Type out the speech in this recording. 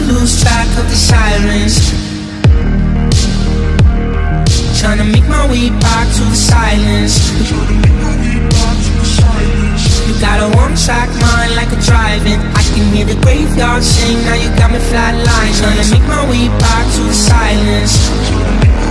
lose track of the sirens, trying to make my way back to the silence. You got a one-track mind like a drive-in. I can hear the graveyard sing, now you got me flatline. Trying to make my way back to the silence.